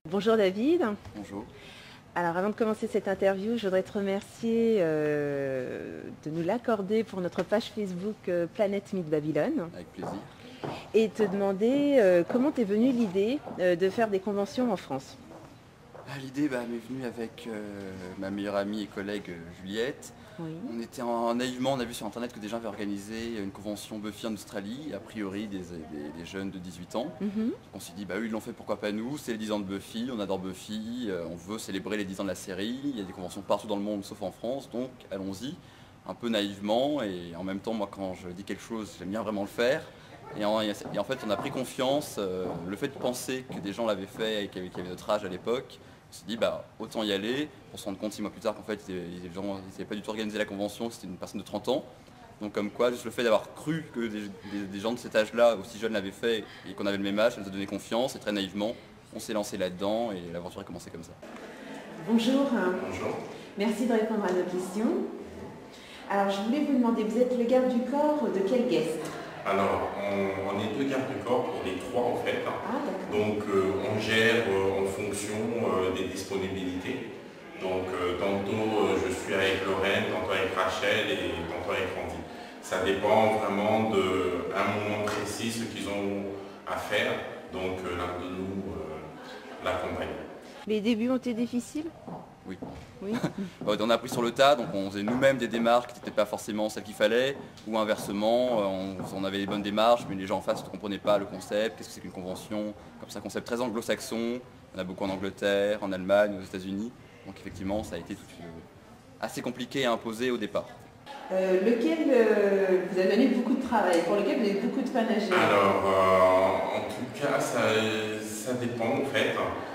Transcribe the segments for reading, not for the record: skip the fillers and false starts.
Bonjour David. Bonjour. Alors avant de commencer cette interview, je voudrais te remercier de nous l'accorder pour notre page Facebook Planète Mythe Babylone Avec plaisir. et te demander comment t'es venue l'idée de faire des conventions en France. L'idée m'est venue avec ma meilleure amie et collègue Juliette. Oui. On était naïvement, on a vu sur internet que des gens avaient organisé une convention Buffy en Australie, a priori des jeunes de 18 ans. Mhm. On s'est dit, eux ils l'ont fait, pourquoi pas nous, c'est les 10 ans de Buffy, on adore Buffy, on veut célébrer les 10 ans de la série, il y a des conventions partout dans le monde sauf en France, donc allons-y, un peu naïvement, et en même temps moi quand je dis quelque chose j'aime bien vraiment le faire. Et en fait on a pris confiance, le fait de penser que des gens l'avaient fait et qui avaient notre âge à l'époque, on s'est dit autant y aller, pour se rendre compte 6 mois plus tard qu'en fait les gens n'avaient pas du tout organisé la convention, que c'était une personne de 30 ans. Donc comme quoi, juste le fait d'avoir cru que des gens de cet âge-là, aussi jeunes, l'avaient fait et qu'on avait le même âge, ça nous a donné confiance et très naïvement, on s'est lancé là-dedans et l'aventure a commencé comme ça. Bonjour. Bonjour. Merci de répondre à nos questions. Alors je voulais vous demander, vous êtes le garde du corps de quel guest? Alors, on est deux gardes du corps pour les trois en fait. Ah d'accord. Donc on gère en fonction des disponibilités. Donc tantôt je suis avec Lorraine, tantôt avec Rachel et tantôt avec Randy. Ça dépend vraiment d'un moment précis, ce qu'ils ont à faire. Donc l'un de nous l'accompagne. Les débuts ont été difficiles? Oui. Oui. On a appris sur le tas, donc on faisait nous-mêmes des démarches qui n'étaient pas forcément celles qu'il fallait, ou inversement, on avait les bonnes démarches, mais les gens en face ne comprenaient pas le concept, qu'est-ce que c'est qu'une convention, comme c'est un concept très anglo-saxon, on a beaucoup en Angleterre, en Allemagne, aux États-Unis, donc effectivement ça a été assez compliqué à imposer au départ. Lequel vous a donné beaucoup de travail, pour lequel vous avez beaucoup de fans à gérer? Alors, en tout cas, ça dépend en fait.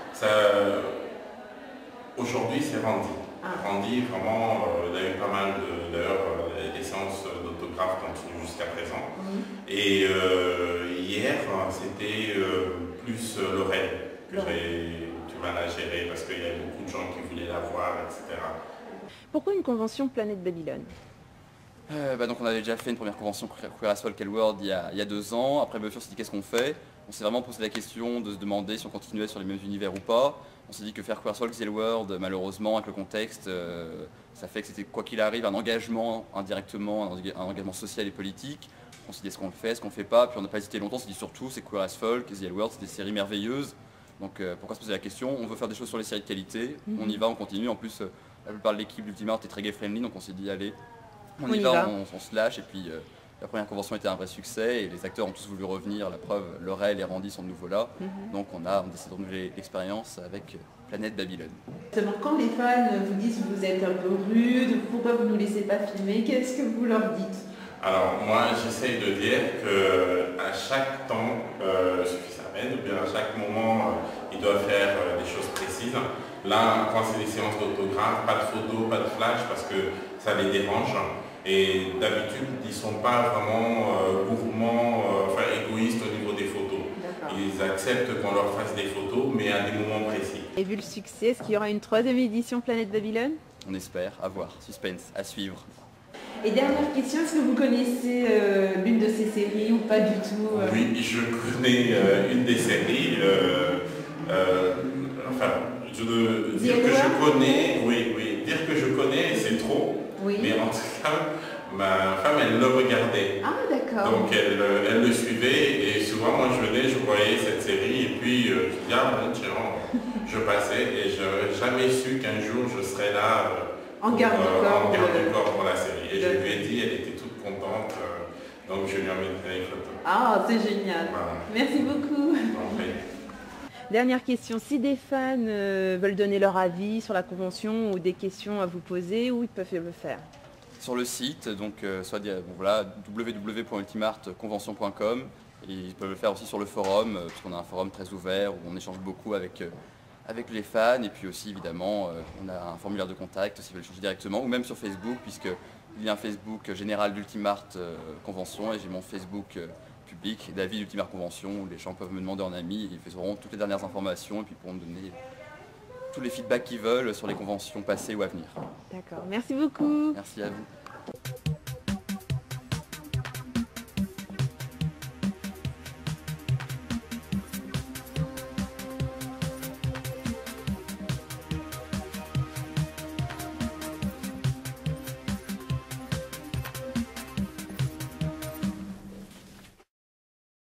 Aujourd'hui, c'est Randy. Ah. Randy, vraiment, il a eu pas mal d'heures, les séances d'autographe continuent jusqu'à présent. Et hier, c'était plus Lorraine que tu vas la gérer parce qu'il y a beaucoup de gens qui voulaient la voir, etc. Pourquoi une convention Planète Babylone? Donc on avait déjà fait une première convention Queer as Folk World il y a 2 ans. Après Buffy on s'est dit qu'est-ce qu'on fait. On s'est vraiment posé la question de se demander si on continuait sur les mêmes univers ou pas. On s'est dit que faire Queer as Folk World, malheureusement avec le contexte, ça fait que c'était quoi qu'il arrive un engagement indirectement, un engagement social et politique. On s'est dit est-ce qu'on le fait, est-ce qu'on le fait pas. Puis on n'a pas hésité longtemps, on s'est dit surtout c'est Queer as Folk, The World, c'est des séries merveilleuses. Donc pourquoi se poser la question? On veut faire des choses sur les séries de qualité, on y va, on continue. En plus la plupart de l'équipe d'Ultimart est très gay friendly, donc on s'est dit allez. On y va, on se lâche et puis la première convention était un vrai succès et les acteurs ont tous voulu revenir, la preuve, Laurel et Randy sont de nouveau là. Donc on décide de renouveler l'expérience avec Planète Babylone. Quand les fans vous disent que vous êtes un peu rude, pourquoi vous ne nous laissez pas filmer, qu'est-ce que vous leur dites? Alors moi j'essaye de dire qu'à chaque temps suffit sa peine, ou bien à chaque moment ils doivent faire des choses précises. Là, quand c'est des séances d'autographe, pas de photos, pas de flash parce que ça les dérange. Et d'habitude, ils ne sont pas vraiment gourmands, égoïstes au niveau des photos. Ils acceptent qu'on leur fasse des photos, mais à des moments précis. Et vu le succès, est-ce qu'il y aura une 3e édition Planète Babylone? On espère, à voir, suspense, à suivre. Et dernière question, est-ce que vous connaissez l'une de ces séries ou pas du tout? Oui, je connais une des séries. Dire que je connais, oui, dire que je connais, c'est trop. Oui. Mais en tout cas, ma femme, elle le regardait. Ah d'accord. Donc elle le suivait et souvent moi je venais, je voyais cette série et puis je dis bon tiens, je passais et je n'aurais jamais su qu'un jour je serais là en garde du corps pour la série. Et je lui ai dit, elle était toute contente, donc je lui ai amené les photos. Ah c'est génial. Voilà. Merci beaucoup. Dernière question, si des fans veulent donner leur avis sur la convention ou des questions à vous poser, où ils peuvent le faire? Sur le site, donc soit www.ultimartconvention.com et ils peuvent le faire aussi sur le forum, parce qu'on a un forum très ouvert où on échange beaucoup avec les fans et puis aussi évidemment on a un formulaire de contact s'ils veulent échanger directement ou même sur Facebook puisqu'il y a un Facebook général d'Ultimart Convention et j'ai mon Facebook public, David Ultimart Convention, où les gens peuvent me demander en ami et ils auront toutes les dernières informations et puis pourront me donner tous les feedbacks qu'ils veulent sur les conventions passées ou à venir. D'accord, merci beaucoup. Merci à vous.